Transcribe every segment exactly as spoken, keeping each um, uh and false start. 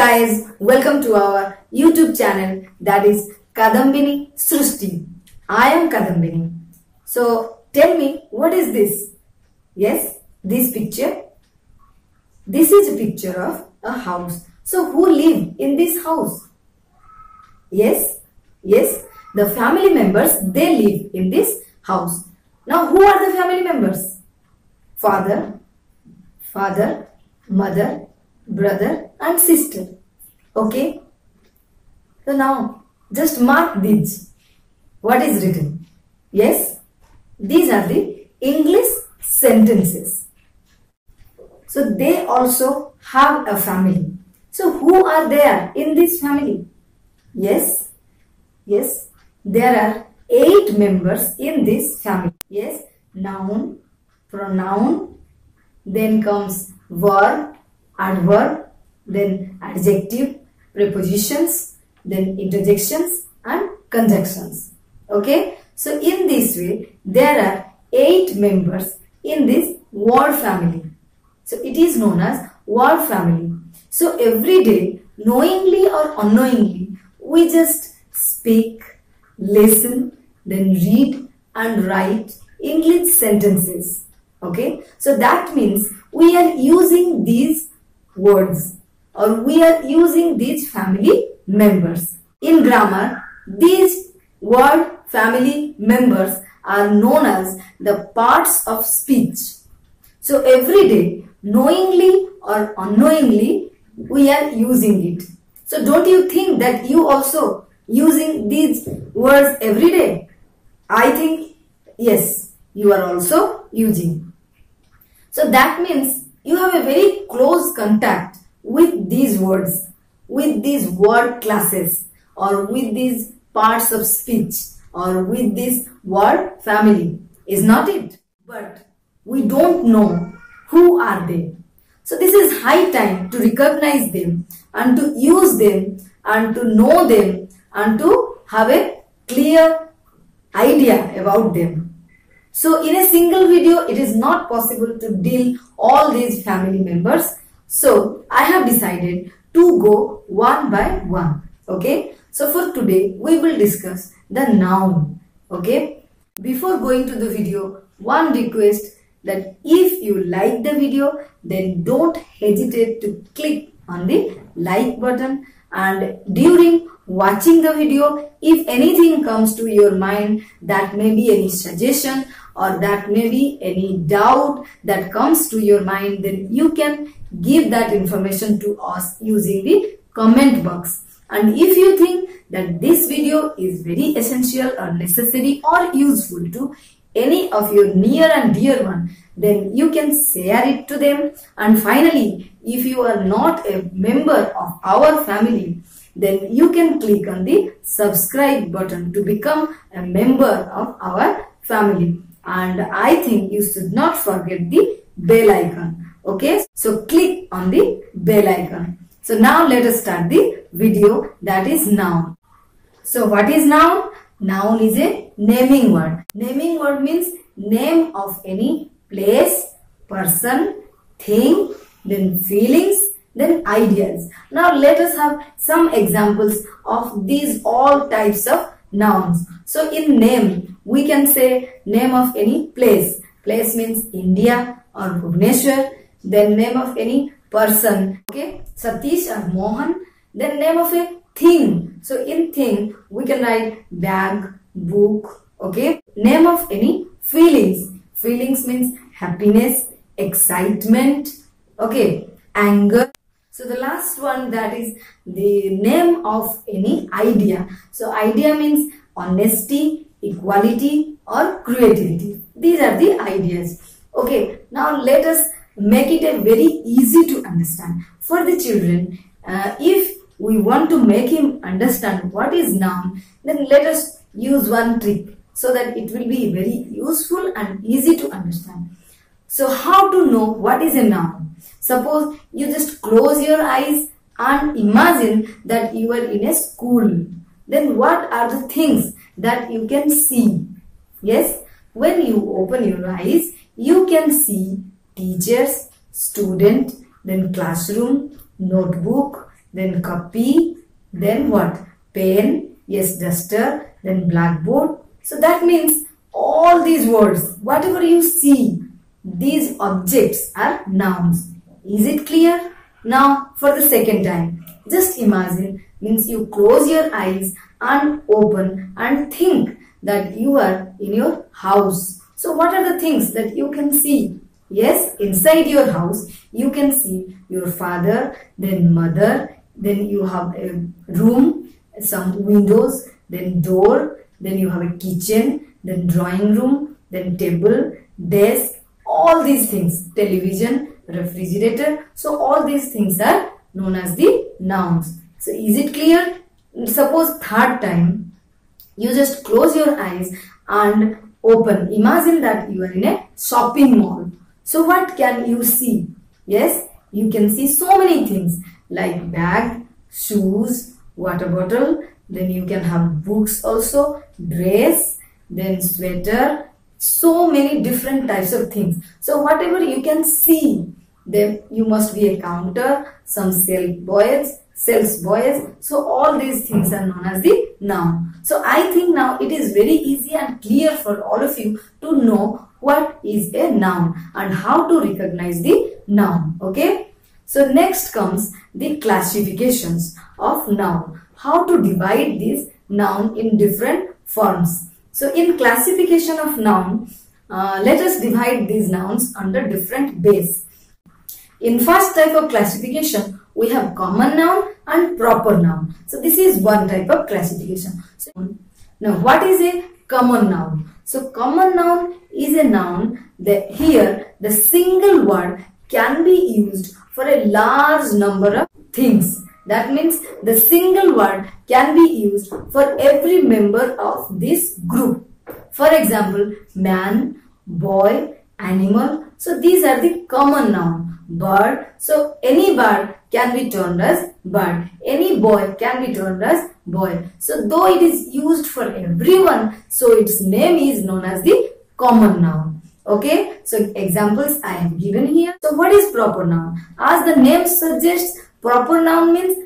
guys, welcome to our YouTube channel, that is Kadambini Srushti. I am Kadambini. So tell me, what is this? Yes, this picture. This is a picture of a house. So who live in this house? Yes, yes, the family members, they live in this house. Now who are the family members? Father, father, mother, brother and sister. Okay. So now just mark these. What is written? Yes, these are the English sentences. So they also have a family. So who are there in this family? Yes, yes, there are eight members in this family. Yes, noun, pronoun, then comes verb, adverb, then adjective, prepositions, then interjections and conjunctions. Okay, so in this way there are eight members in this word family. So it is known as word family. So every day, knowingly or unknowingly, we just speak, listen, then read and write English sentences. Okay, so that means we are using these words or we are using these family members. In grammar, these word family members are known as the parts of speech. So every day, knowingly or unknowingly, we are using it. So don't you think that you also using these words every day? I think yes, you are also using. So that means you have a very close contact with these words, with these word classes or with these parts of speech or with this word family, is not it? But we don't know who are they. So this is high time to recognize them and to use them and to know them and to have a clear idea about them. So in a single video, it is not possible to deal all these family members. So I have decided to go one by one. Okay. So for today, we will discuss the noun. Okay. Before going to the video, one request that if you like the video, then don't hesitate to click on the like button, and during watching the video, if anything comes to your mind, that may be any suggestion or that may be any doubt that comes to your mind, then you can give that information to us using the comment box. And if you think that this video is very essential or necessary or useful to any of your near and dear one, then you can share it to them. And finally, if you are not a member of our family, then you can click on the subscribe button to become a member of our family. And I think you should not forget the bell icon. Okay, so click on the bell icon. So now let us start the video, that is noun. So what is noun? Noun is a naming word. Naming word means name of any place, person, thing, then feelings, then ideas. Now let us have some examples of these all types of nouns. So in name, we can say name of any place. Place means India or Bhubaneswar. Then name of any person. Okay, Satish or Mohan. Then name of a thing. So in thing, we can write bag, book. Okay, name of any feelings. Feelings means happiness, excitement, okay, anger. So the last one, that is the name of any idea. So idea means honesty, equality or creativity. These are the ideas. Okay, now let us make it a very easy to understand. For the children, uh, if we want to make him understand what is noun, then let us use one trick so that it will be very useful and easy to understand. So how to know what is a noun? Suppose you just close your eyes and imagine that you are in a school. Then what are the things that you can see? Yes, when you open your eyes, you can see teachers, student, then classroom, notebook, then copy, then what? Pen, yes, duster, then blackboard. So that means all these words, whatever you see, these objects are nouns. Is it clear? Now for the second time, just imagine, means you close your eyes and open and think that you are in your house. So what are the things that you can see? Yes, inside your house you can see your father, then mother, then you have a room, some windows, then door, then you have a kitchen, then drawing room, then table, desk, all these things, television, refrigerator. So all these things are known as the nouns. So is it clear? Suppose third time, you just close your eyes and open. Imagine that you are in a shopping mall. So what can you see? Yes, you can see so many things like bag, shoes, water bottle, then you can have books also, dress, then sweater, so many different types of things. So whatever you can see, then you must be a counter, some sales boys, sales boys. So all these things are known as the noun. So I think now it is very easy and clear for all of you to know what is a noun and how to recognize the noun. Okay. So next comes the classifications of noun. How to divide this noun in different forms. So in classification of noun, uh, let us divide these nouns under different base. In first type of classification, we have common noun and proper noun. So this is one type of classification. So now what is a common noun? So common noun is a noun that here the single word can be used for a large number of things. That means the single word can be used for every member of this group. For example, man, boy, animal. So these are the common noun. Bird. So any bird can be termed as bird. Any boy can be termed as boy. So though it is used for everyone, so its name is known as the common noun. Okay. So examples I have given here. So what is proper noun? As the name suggests, proper noun means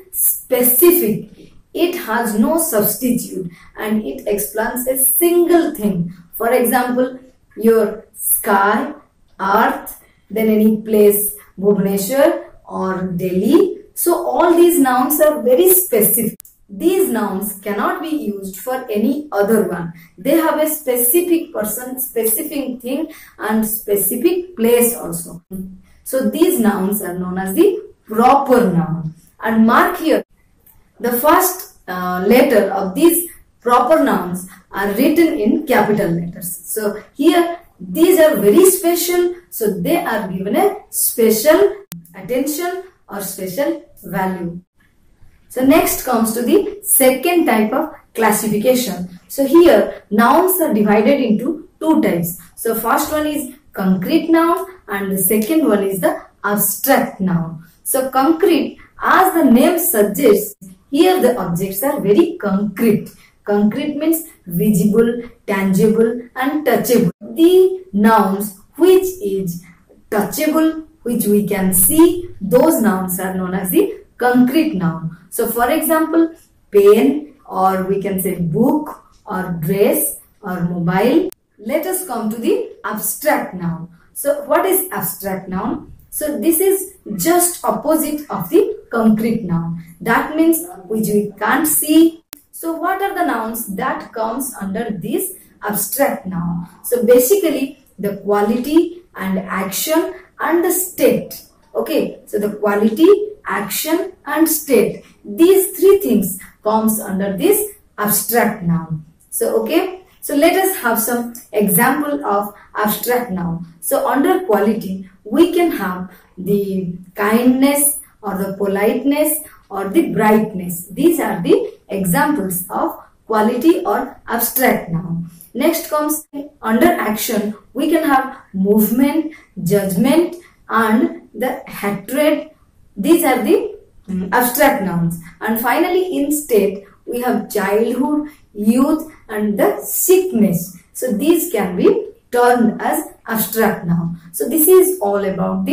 specific. It has no substitute and it explains a single thing. For example, your sky, earth, then any place, Bhubaneswar or Delhi. So all these nouns are very specific. These nouns cannot be used for any other one. They have a specific person, specific thing and specific place also. So these nouns are known as the proper noun. And mark here, the first uh, letter of these proper nouns are written in capital letters. So here these are very special, so they are given a special attention or special value. So next comes to the second type of classification. So here nouns are divided into two types. So first one is concrete noun and the second one is the abstract noun. So concrete, as the name suggests, here the objects are very concrete. Concrete means visible, tangible and touchable. The nouns which is touchable, which we can see, those nouns are known as the concrete noun. So for example, pen, or we can say book or dress or mobile. Let us come to the abstract noun. So what is abstract noun? So this is just opposite of the concrete noun. That means which we can't see. So what are the nouns that comes under this abstract noun? So basically the quality and action and the state. Okay, so the quality, action and state. These three things comes under this abstract noun. So okay, so let us have some example of abstract noun. So under quality, we can have the kindness or the politeness or the brightness. These are the examples of quality or abstract noun. Next comes under action, we can have movement, judgment and the hatred. These are the um, abstract nouns. And finally in state, we have childhood, youth and the sickness. So these can be termed as abstract noun. So this is all about the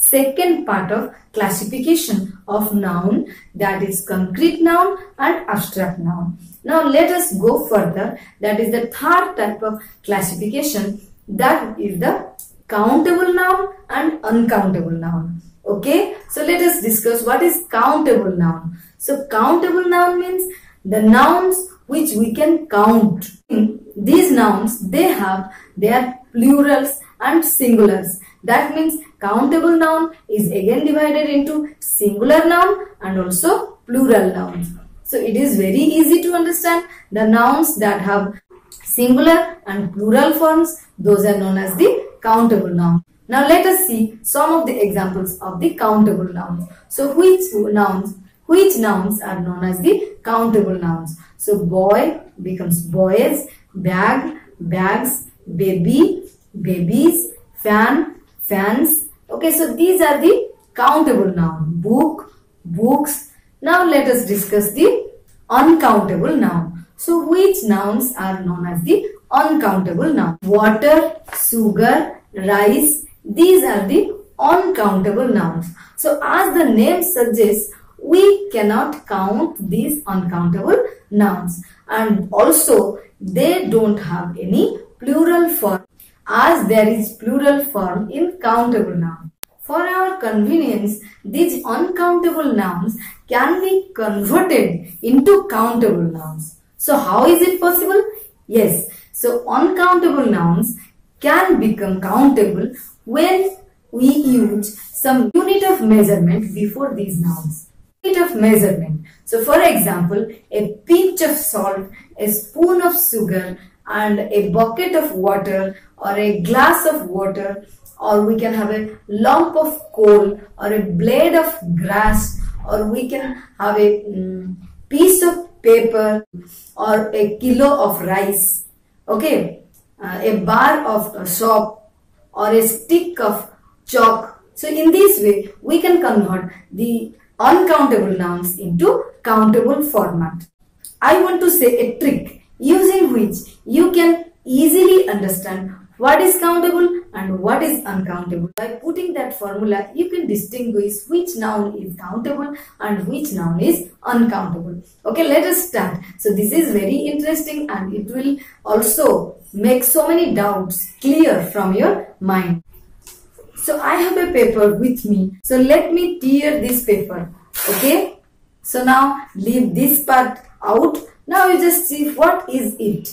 second part of classification of noun, that is concrete noun and abstract noun. Now let us go further. That is the third type of classification, that is the countable noun and uncountable noun. Okay, so let us discuss what is countable noun. So countable noun means the nouns which we can count. These nouns, they have their plurals and singulars. That means countable noun is again divided into singular noun and also plural nouns. So it is very easy to understand. The nouns that have singular and plural forms, those are known as the countable noun. Now let us see some of the examples of the countable nouns. So which nouns, which nouns are known as the countable nouns? So boy becomes boys, bag, bags, baby, babies, fan, fans. Okay, so these are the countable nouns. Book, books. Now let us discuss the uncountable noun. So which nouns are known as the uncountable noun? Water, sugar, rice. These are the uncountable nouns. So as the name suggests, we cannot count these uncountable nouns, and also they don't have any plural form, as there is plural form in countable noun. For our convenience, these uncountable nouns can be converted into countable nouns. So how is it possible? Yes, so uncountable nouns can become countable when we use some unit of measurement before these nouns. Unit of measurement. So for example, a pinch of salt, a spoon of sugar, and a bucket of water, or a glass of water, or we can have a lump of coal, or a blade of grass, or we can have a um, piece of paper, or a kilo of rice, okay, uh, a bar of uh, soap, or a stick of chalk. So in this way, we can convert the uncountable nouns into countable format. I want to say a trick using which you can easily understand what is countable and what is uncountable. By putting that formula, you can distinguish which noun is countable and which noun is uncountable. Okay, let us start. So this is very interesting and it will also make so many doubts clear from your mind. So I have a paper with me. So let me tear this paper. Okay. So now leave this part out. Now you just see what is it.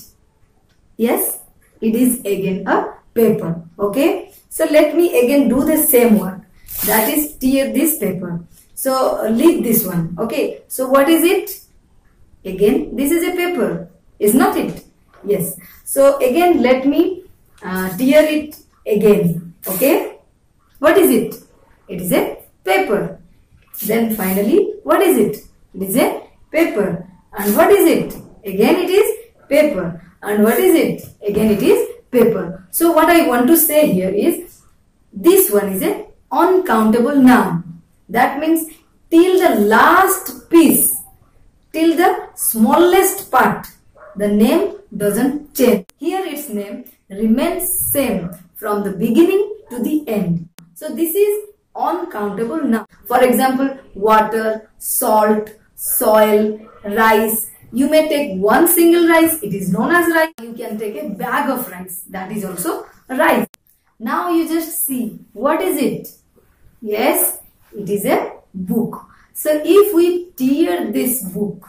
Yes, it is again a paper. Okay. So let me again do the same work. That is tear this paper. So leave this one. Okay. So what is it? Again, this is a paper. Is not it? Yes. So again, let me uh, tear it again. Okay. What is it? It is a paper. Then finally, what is it? It is a paper. And what is it? Again it is paper. And what is it? Again it is paper. So what I want to say here is, this one is a uncountable noun. That means till the last piece, till the smallest part, the name doesn't change. Here its name remains same from the beginning to the end. So this is uncountable noun. For example, water, salt, soil, rice. You may take one single rice, it is known as rice. You can take a bag of rice, that is also rice. Now you just see, what is it? Yes, it is a book. So if we tear this book,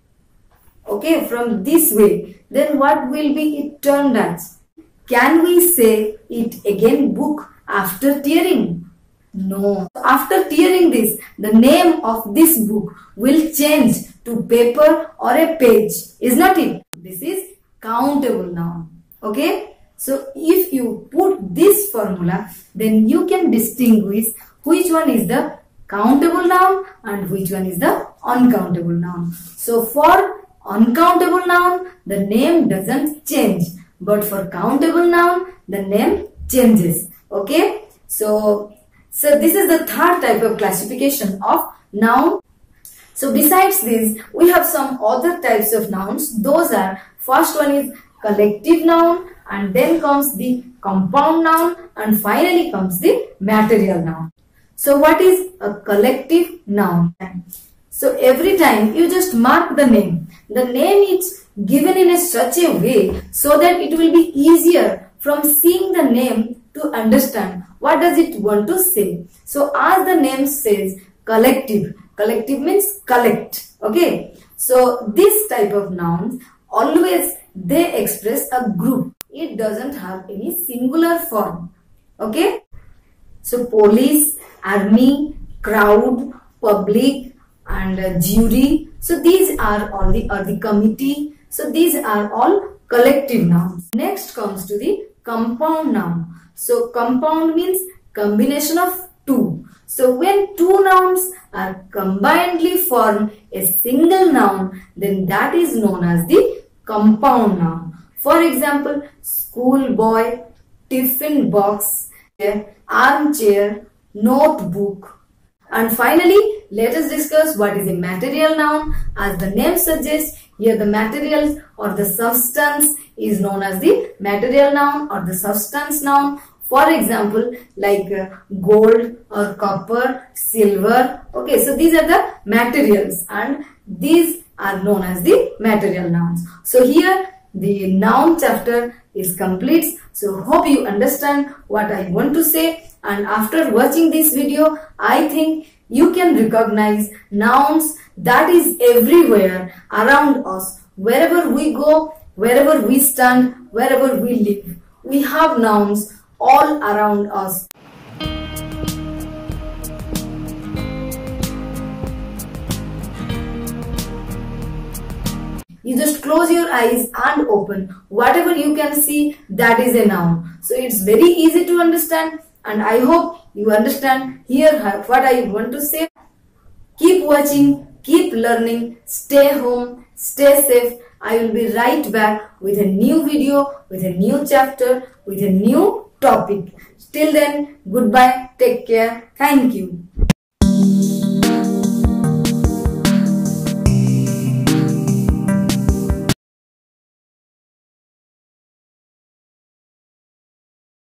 okay, from this way, then what will be it turned as? Can we say it again book after tearing? No. After tearing this, the name of this book will change to paper or a page. Is not it? This is countable noun. Okay. So if you put this formula, then you can distinguish which one is the countable noun and which one is the uncountable noun. So for uncountable noun, the name doesn't change. But for countable noun, the name changes. Okay. So, so this is the third type of classification of noun. So besides this, we have some other types of nouns. Those are, first one is collective noun, and then comes the compound noun, and finally comes the material noun. So what is a collective noun? So every time you just mark the name. The name is given in a such a way so that it will be easier from seeing the name to understand what does it want to say. So as the name says, collective. Collective means collect. Okay. So this type of nouns always they express a group. It doesn't have any singular form. Okay. So police, army, crowd, public, and uh, jury. So these are all the or the committee. So these are all collective nouns. Next comes to the compound noun. So compound means combination of two. So when two nouns are combinedly form a single noun, then that is known as the compound noun. For example, schoolboy, tiffin box, armchair, notebook. And finally, let us discuss what is a material noun. As the name suggests, here the materials or the substance is known as the material noun or the substance noun. For example, like uh, gold or copper, silver. Okay, so these are the materials and these are known as the material nouns. So here the noun chapter is complete. So hope you understand what I want to say. And after watching this video, I think you can recognize nouns that is everywhere around us. Wherever we go, wherever we stand, wherever we live, we have nouns all around us. You just close your eyes and open. Whatever you can see, that is a noun. So it's very easy to understand. And I hope you understand here what I want to say. Keep watching, keep learning, stay home, stay safe. I will be right back with a new video, with a new chapter, with a new topic. Till then, goodbye, take care, thank you.